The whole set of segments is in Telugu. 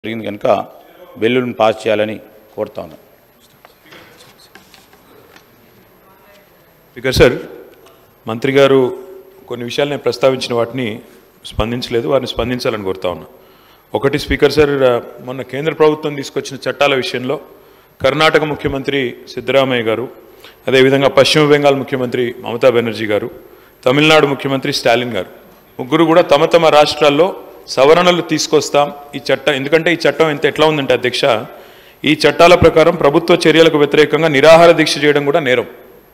జరిగింది కనుక బిల్లును పాస్ చేయాలని కోరుతా ఉన్నాను. స్పీకర్ సార్, మంత్రి గారు కొన్ని విషయాలు నేను ప్రస్తావించిన వాటిని స్పందించలేదు, వారిని స్పందించాలని కోరుతా ఉన్నా. ఒకటి స్పీకర్ సార్, మొన్న కేంద్ర ప్రభుత్వం తీసుకొచ్చిన చట్టాల విషయంలో కర్ణాటక ముఖ్యమంత్రి సిద్ధరామయ్య గారు, అదేవిధంగా పశ్చిమ బెంగాల్ ముఖ్యమంత్రి మమతా బెనర్జీ గారు, తమిళనాడు ముఖ్యమంత్రి స్టాలిన్ గారు ముగ్గురు కూడా తమ తమ రాష్ట్రాల్లో సవరణలు తీసుకొస్తాం ఈ చట్టం. ఎందుకంటే ఈ చట్టం ఎట్లా ఉందంటే అధ్యక్ష, ఈ చట్టాల ప్రకారం ప్రభుత్వ చర్యలకు వ్యతిరేకంగా నిరాహార దీక్ష చేయడం కూడా నేరం.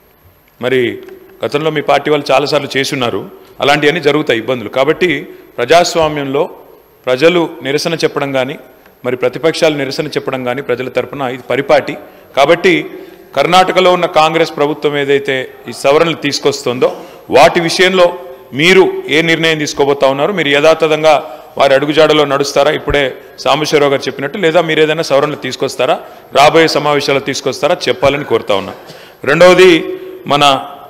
మరి గతంలో మీ పార్టీ వాళ్ళు చాలాసార్లు చేసున్నారు, అలాంటివన్నీ జరుగుతాయి ఇబ్బందులు. కాబట్టి ప్రజాస్వామ్యంలో ప్రజలు నిరసన చెప్పడం కానీ, మరి ప్రతిపక్షాలు నిరసన చెప్పడం కానీ ప్రజల తరపున ఇది పరిపాటి. కాబట్టి కర్ణాటకలో ఉన్న కాంగ్రెస్ ప్రభుత్వం ఏదైతే ఈ సవరణలు తీసుకొస్తుందో వాటి విషయంలో మీరు ఏ నిర్ణయం తీసుకోబోతా ఉన్నారు? మీరు యథాతథంగా వారి అడుగుజాడలో నడుస్తారా, ఇప్పుడే సాంబశివరావు గారు చెప్పినట్టు, లేదా మీరు ఏదైనా సవరణలు తీసుకొస్తారా, రాబోయే సమావేశాలు తీసుకొస్తారా చెప్పాలని కోరుతా ఉన్నా. రెండవది, మన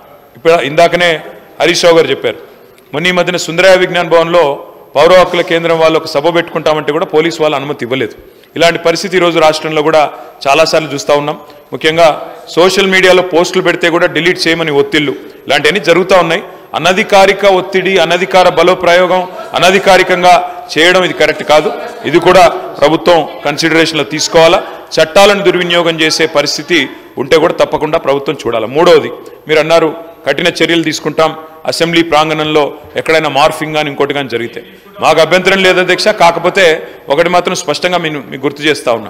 ఇందాకనే హరీష్ రావు గారు చెప్పారు, మొన్న ఈ మధ్యన సుందరయ్య విజ్ఞాన్ భవన్లో పౌర హక్కుల కేంద్రం వాళ్ళు ఒక సభ పెట్టుకుంటామంటే కూడా పోలీసు వాళ్ళు అనుమతి ఇవ్వలేదు. ఇలాంటి పరిస్థితి ఈరోజు రాష్ట్రంలో కూడా చాలాసార్లు చూస్తూ ఉన్నాం. ముఖ్యంగా సోషల్ మీడియాలో పోస్టులు పెడితే కూడా డిలీట్ చేయమని ఒత్తిళ్లు, ఇలాంటివన్నీ జరుగుతూ ఉన్నాయి. అనధికారిక ఒత్తిడి, అనధికార బలోప్రయోగం, అనధికారికంగా చేయడం ఇది కరెక్ట్ కాదు. ఇది కూడా ప్రభుత్వం కన్సిడరేషన్లో తీసుకోవాలా. చట్టాలను దుర్వినియోగం చేసే పరిస్థితి ఉంటే కూడా తప్పకుండా ప్రభుత్వం చూడాలి. మూడవది, మీరు అన్నారు కఠిన చర్యలు తీసుకుంటాం అసెంబ్లీ ప్రాంగణంలో ఎక్కడైనా మార్ఫింగ్ కానీ ఇంకోటి కానీ జరిగితే. మాకు అభ్యంతరం లేదు అధ్యక్ష, కాకపోతే ఒకటి మాత్రం స్పష్టంగా మీకు గుర్తు చేస్తా ఉన్నా.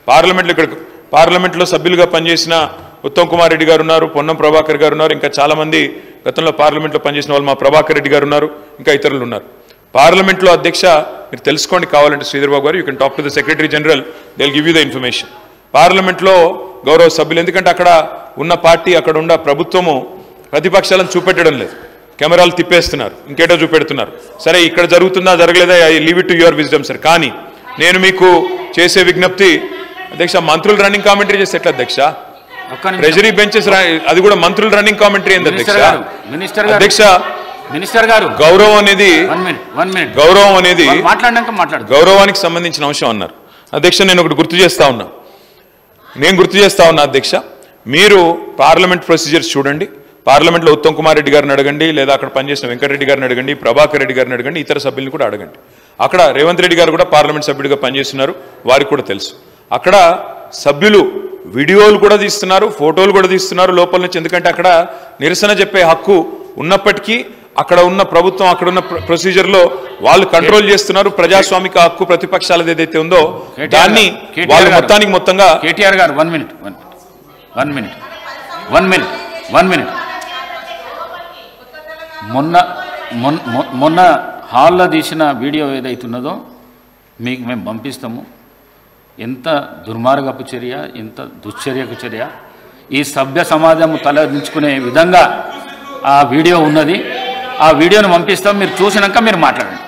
పార్లమెంట్లో సభ్యులుగా పనిచేసిన ఉత్తమ్ కుమార్ రెడ్డి గారు ఉన్నారు, పొన్నం ప్రభాకర్ గారు ఉన్నారు, ఇంకా చాలామంది గతంలో పార్లమెంట్లో పనిచేసిన వాళ్ళు మా ప్రభాకర్ రెడ్డి గారు ఉన్నారు, ఇంకా ఇతరులు ఉన్నారు. పార్లమెంట్లో అధ్యక్ష మీరు తెలుసుకోండి కావాలంటే శ్రీధర్ బాబు గారు, you can talk to the secretary general, they will give you the information. పార్లమెంట్లో గౌరవ సభ్యులు, ఎందుకంటే అక్కడ ఉన్న పార్టీ, అక్కడ ఉన్న ప్రభుత్వము ప్రతిపక్షాలను చూపెట్టడం లేదు, కెమెరాలు తిప్పేస్తున్నారు, ఇంకేటో చూపెడుతున్నారు. సరే, ఇక్కడ జరుగుతుందా జరగలేదా, I leave it to your wisdom sir. కానీ నేను మీకు చేసే విజ్ఞప్తి అధ్యక్ష, మంత్రులు రన్నింగ్ కామెంటరీ చేస్తే ఎట్లా అధ్యక్ష? ట్రెజరీ బెంచెస్ అది కూడా మంత్రులు రన్నింగ్ కామెంటరీ ఏంది అధ్యక్ష? మినిస్టర్ గారు, గౌరవం అనేది గౌరవానికి సంబంధించిన అంశం అన్నారు అధ్యక్ష. నేను ఒకటి గుర్తు చేస్తా ఉన్నా అధ్యక్ష, మీరు పార్లమెంట్ ప్రొసీజర్స్ చూడండి. పార్లమెంట్లో ఉత్తమ్ కుమార్ రెడ్డి గారిని అడగండి, లేదా అక్కడ పనిచేసిన వెంకటరెడ్డి గారిని అడగండి, ప్రభాకర్ రెడ్డి గారిని అడగండి, ఇతర సభ్యులను కూడా అడగండి. అక్కడ రేవంత్ రెడ్డి గారు కూడా పార్లమెంట్ సభ్యుడిగా పనిచేస్తున్నారు, వారికి కూడా తెలుసు. అక్కడ సభ్యులు వీడియోలు కూడా తీస్తున్నారు, ఫోటోలు కూడా తీస్తున్నారు లోపల నుంచి. ఎందుకంటే అక్కడ నిరసన చెప్పే హక్కు ఉన్నప్పటికీ అక్కడ ఉన్న ప్రభుత్వం, అక్కడ ఉన్న ప్రొసీజర్లో వాళ్ళు కంట్రోల్ చేస్తున్నారు. ప్రజాస్వామిక హక్కు ప్రతిపక్షాలది ఏదైతే ఉందో దాన్ని వాళ్ళు మొత్తంగా. కేటీఆర్ గారు, వన్ మినిట్. మొన్న హాల్లో తీసిన వీడియో ఏదైతున్నదో మీకు మేము పంపిస్తాము. ఎంత దుర్మార్గపు చర్య, ఎంత దుశ్చర్యకు చర్య, ఈ సభ్య సమాజం తలదించుకునే విధంగా ఆ వీడియో ఉన్నది. ఆ వీడియోను పంపిస్తాం, మీరు చూసినాక మీరు మాట్లాడండి.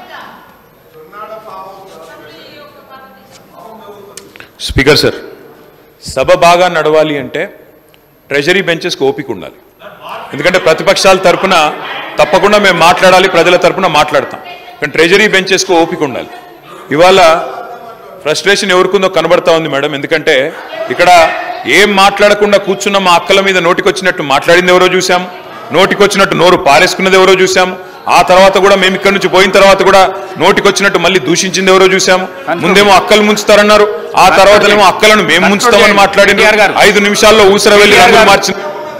స్పీకర్ సార్, సభ బాగా నడవాలి అంటే ట్రెజరీ బెంచెస్కి ఓపిక ఉండాలి. ఎందుకంటే ప్రతిపక్షాల తరఫున తప్పకుండా మేము మాట్లాడాలి, ప్రజల తరఫున మాట్లాడతాం, కానీ ట్రెజరీ బెంచెస్కి ఓపిక ఉండాలి. ఇవాళ ఫ్రస్ట్రేషన్ ఎవరికుందో కనబడతా ఉంది మేడం. ఎందుకంటే ఇక్కడ ఏం మాట్లాడకుండా కూర్చున్న మా అక్కల మీద నోటికొచ్చినట్టు మాట్లాడింది ఎవరో చూసాము, నోటికొచ్చినట్టు నోరు పారేసుకున్నది ఎవరో చూసాము. ఆ తర్వాత కూడా మేము ఇక్కడి నుంచి పోయిన తర్వాత కూడా నోటికొచ్చినట్టు మళ్ళీ దూషించింది ఎవరో చూసాము. ముందేమో అక్కలు ముంచుతారన్నారు, ఆ తర్వాత ఏమో అక్కలను మేము ముంచుతామని మాట్లాడింది. 5 నిమిషాల్లో ఊసర వెళ్ళి రంగులు మార్చింది.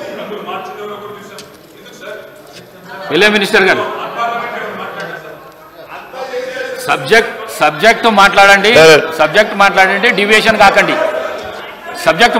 మినిస్టర్ గారు, సబ్జెక్ట్ మాట్లాడండి, డివియేషన్ కాకండి. సబ్జెక్ట్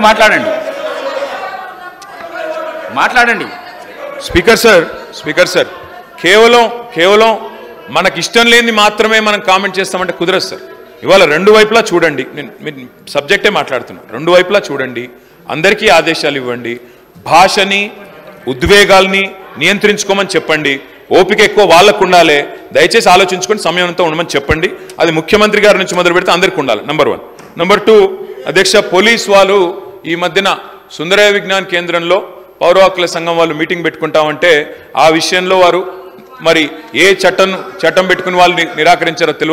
మాట్లాడండి. స్పీకర్ సార్, కేవలం మనకి ఇష్టం లేనిది మాత్రమే మనం కామెంట్ చేస్తామంటే కుదరదు సార్. ఇవాళ రెండు వైపులా చూడండి, నేను సబ్జెక్టే మాట్లాడుతున్నాను. రెండు వైపులా చూడండి, అందరికీ ఆదేశాలు ఇవ్వండి, భాషని ఉద్వేగాల్ని నియంత్రించుకోమని చెప్పండి. ఓపిక ఎక్కువ వాళ్ళకు ఉండాలి, దయచేసి ఆలోచించుకొని సమయంతో ఉండమని చెప్పండి. అది ముఖ్యమంత్రి గారి నుంచి మొదలు పెడితే అందరికీ ఉండాలి, నెంబర్ 1. నెంబర్ 2, అధ్యక్ష, పోలీస్ వాళ్ళు ఈ మధ్యన సుందరయ్య విజ్ఞాన్ కేంద్రంలో పౌర హక్కుల సంఘం వాళ్ళు మీటింగ్ పెట్టుకుంటామంటే ఆ విషయంలో వారు మరి ఏ చట్టం పెట్టుకుని వాళ్ళు నిరాకరించారో తెలియదు.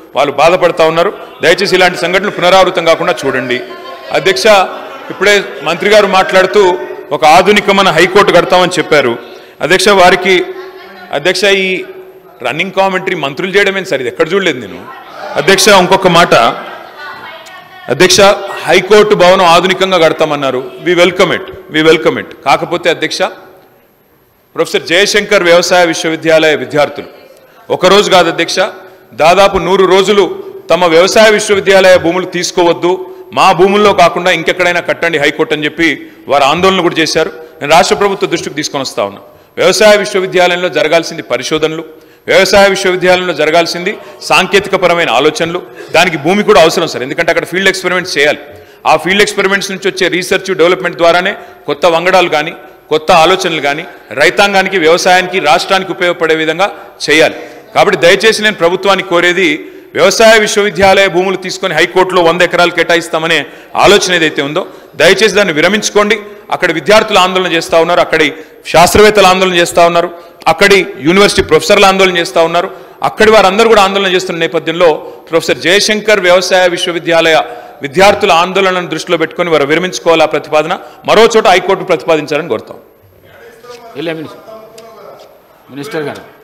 వాళ్ళు బాధపడతా ఉన్నారు. దయచేసి ఇలాంటి సంఘటనలు పునరావృతం కాకుండా చూడండి. అధ్యక్ష, ఇప్పుడే మంత్రి గారు మాట్లాడుతూ ఒక ఆధునికమైన హైకోర్టు కడతామని చెప్పారు. అధ్యక్ష, వారికి అధ్యక్ష ఈ రన్నింగ్ కామెంటరీ మంత్రులు చేయడమే సరే, ఎక్కడ చూడలేదు నేను. అధ్యక్ష, ఇంకొక మాట అధ్యక్ష, హైకోర్టు భవనం ఆధునికంగా కడతామన్నారు. We welcome it. కాకపోతే అధ్యక్ష, ప్రొఫెసర్ జయశంకర్ వ్యవసాయ విశ్వవిద్యాలయ విద్యార్థులు ఒకరోజు కాదు అధ్యక్ష, దాదాపు 100 రోజులు తమ వ్యవసాయ విశ్వవిద్యాలయ భూములు తీసుకోవద్దు, మా భూముల్లో కాకుండా ఇంకెక్కడైనా కట్టండి హైకోర్టు అని చెప్పి వారు ఆందోళన కూడా చేశారు. నేను రాష్ట్ర ప్రభుత్వ దృష్టికి తీసుకొని వస్తా ఉన్నా. వ్యవసాయ విశ్వవిద్యాలయంలో జరగాల్సింది పరిశోధనలు, వ్యవసాయ విశ్వవిద్యాలయంలో జరగాల్సింది సాంకేతికపరమైన ఆలోచనలు. దానికి భూమి కూడా అవసరం సార్, ఎందుకంటే అక్కడ ఫీల్డ్ ఎక్స్పెరిమెంట్స్ చేయాలి. ఆ ఫీల్డ్ ఎక్స్పెరిమెంట్స్ నుంచి వచ్చే రీసెర్చ్ డెవలప్మెంట్ ద్వారానే కొత్త వంగడాలు కానీ కొత్త ఆలోచనలు కానీ రైతాంగానికి, వ్యవసాయానికి, రాష్ట్రానికి ఉపయోగపడే విధంగా చేయాలి. కాబట్టి దయచేసి నేను ప్రభుత్వానికి కోరేది, వ్యవసాయ విశ్వవిద్యాలయ భూములు తీసుకొని హైకోర్టులో 100 ఎకరాలు కేటాయిస్తామనే ఆలోచన ఏదైతే ఉందో దయచేసి దాన్ని విరమించుకోండి. అక్కడ విద్యార్థులు ఆందోళన చేస్తూ ఉన్నారు, అక్కడి శాస్త్రవేత్తలు ఆందోళన చేస్తూ ఉన్నారు, అక్కడి యూనివర్సిటీ ప్రొఫెసర్లు ఆందోళన చేస్తూ ఉన్నారు. అక్కడి వారందరూ కూడా ఆందోళన చేస్తున్న నేపథ్యంలో ప్రొఫెసర్ జయశంకర్ వ్యవసాయ విశ్వవిద్యాలయ విద్యార్థుల ఆందోళనను దృష్టిలో పెట్టుకొని వారు విరమించుకోవాలి. ఆ ప్రతిపాదన మరో చోట హైకోర్టు ప్రతిపాదించాలని కోరుతాం. మినిస్టర్ గారు